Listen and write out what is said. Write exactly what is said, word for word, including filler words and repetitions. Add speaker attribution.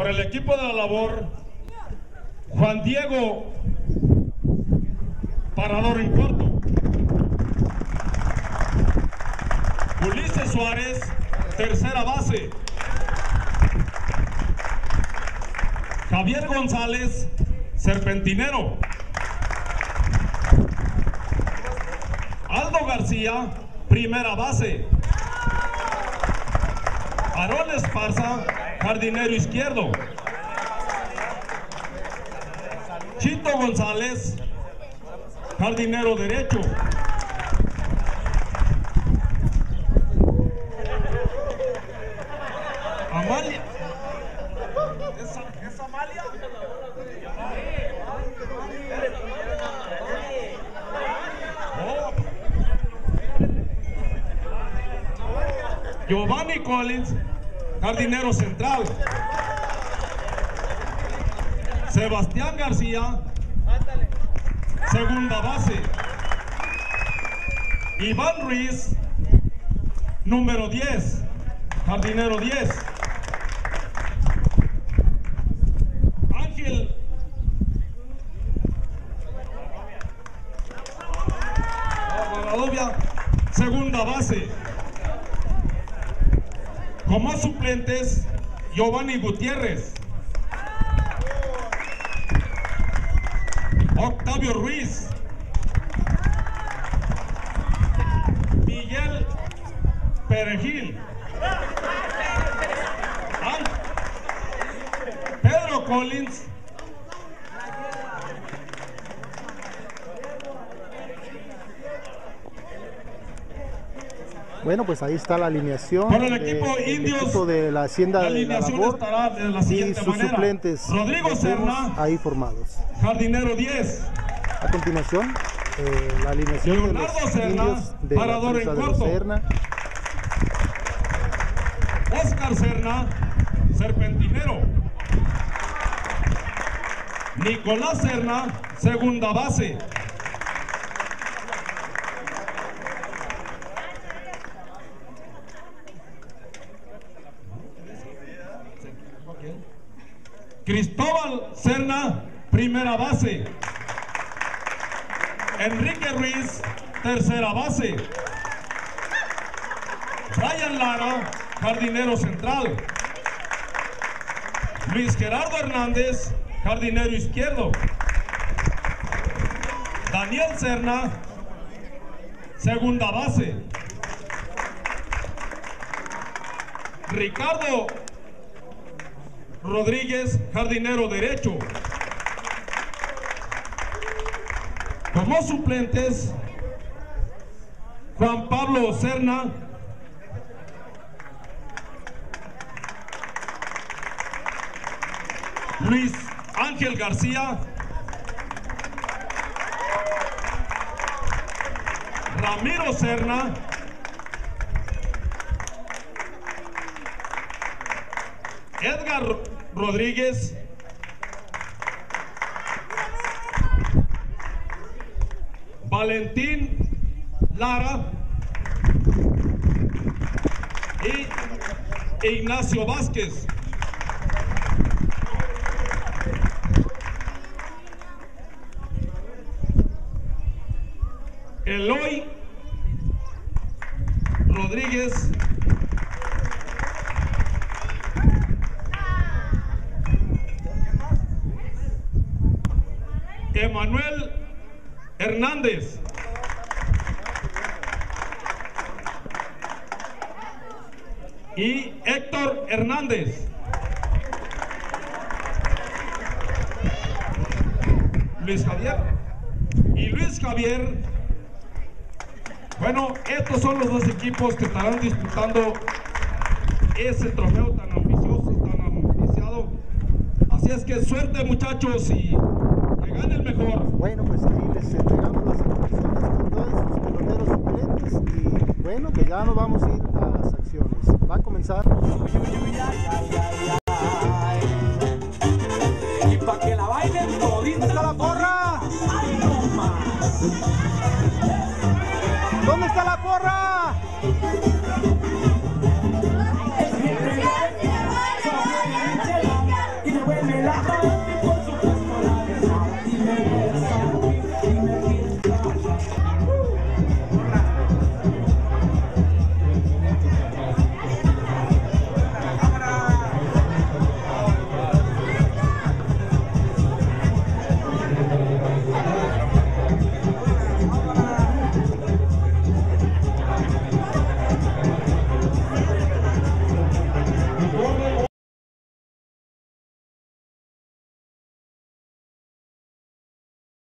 Speaker 1: Por el equipo de la labor, Juan Diego, parador en corto. Ulises Suárez, tercera base. Javier González, serpentinero. Aldo García, primera base. Aarón Esparza, jardinero izquierdo. Chito González, jardinero derecho. Amalia. ¿Es, es Amalia? Oh. Giovanni Collins, jardinero central. Sebastián García, segunda base. Iván Ruiz, número diez, jardinero diez. Ángel Guadalupia, segunda base. Como suplentes, Giovanni Gutiérrez, Octavio Ruiz, Miguel Perejil, Pedro Collins,
Speaker 2: bueno, pues ahí está la alineación.
Speaker 1: Por el equipo
Speaker 2: de,
Speaker 1: Indios,
Speaker 2: el equipo de la Hacienda
Speaker 1: la
Speaker 2: de la
Speaker 1: alineación
Speaker 2: Labor
Speaker 1: estará de la
Speaker 2: y
Speaker 1: siguiente
Speaker 2: sus
Speaker 1: manera.
Speaker 2: suplentes
Speaker 1: Rodrigo Serna,
Speaker 2: ahí formados.
Speaker 1: jardinero diez.
Speaker 2: A continuación, eh, la alineación
Speaker 1: Leonardo
Speaker 2: de los
Speaker 1: Serna,
Speaker 2: indios de la
Speaker 1: parador en
Speaker 2: presa de los
Speaker 1: corto.
Speaker 2: Serna.
Speaker 1: Oscar Serna, serpentinero. Nicolás Serna, segunda base. Cristóbal Serna, primera base. Enrique Ruiz, tercera base. Brian Lara, jardinero central. Luis Gerardo Hernández, jardinero izquierdo. Daniel Serna, segunda base. Ricardo Rodríguez, jardinero derecho. Como suplentes, Juan Pablo Serna, Luis Ángel García, Ramiro Serna, Edgar Rodríguez, Valentín Lara y Ignacio Vázquez. Eloy Rodríguez, Emanuel Hernández, y Héctor Hernández. Luis Javier y Luis Javier. Bueno, estos son los dos equipos que estarán disputando ese trofeo tan ambicioso, tan ambiciado. Así es que suerte, muchachos, y que gane el mejor.
Speaker 2: Bueno, pues ahí les entregamos las informaciones con todos sus peloteros suplentes y bueno, que ya nos vamos a ir a las acciones. Va a comenzar.